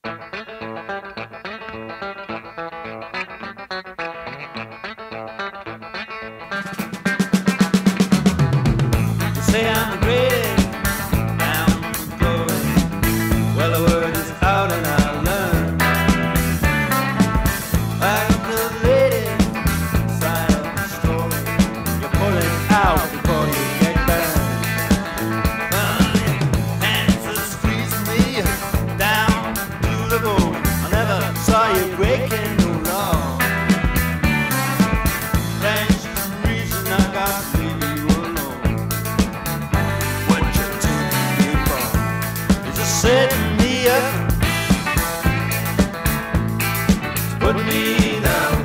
Say I'm the greatest, I'm the glory. Well, the word is out and I learn. Like the lady side of the story, you pull it out before you get burned. Hands are squeezing me down to the bone. I never saw you breaking no law. That's the reason I got to leave you alone. What you taking me for? Is just setting me up, put me down.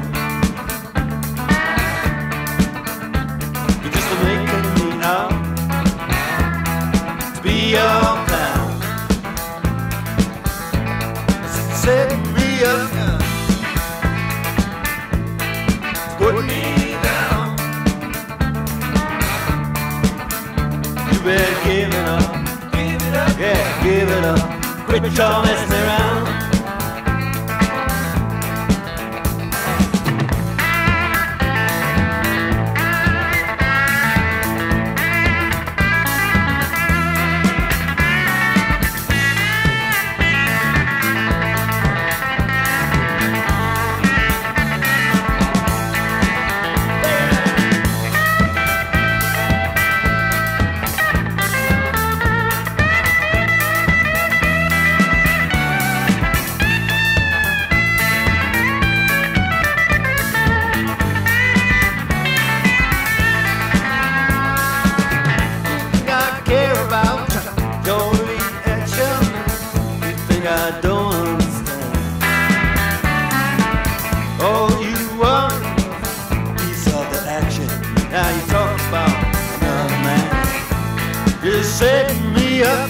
You're just making me out to be your clown. Setting me up, put me down. You better give it up, yeah, give it up. Quit your messing around. I don't understand. All you want is a piece of the action. Now you talk about another man. You're setting me up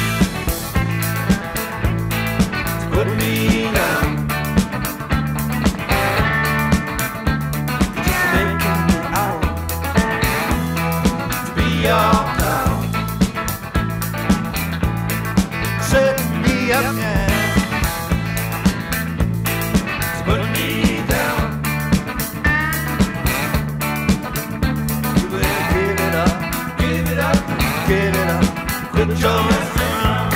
to put me down. You're just making me out to be your clown. Setting me up, yeah. Give it up, quit your messing around.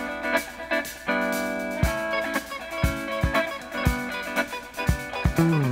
Mm-hmm.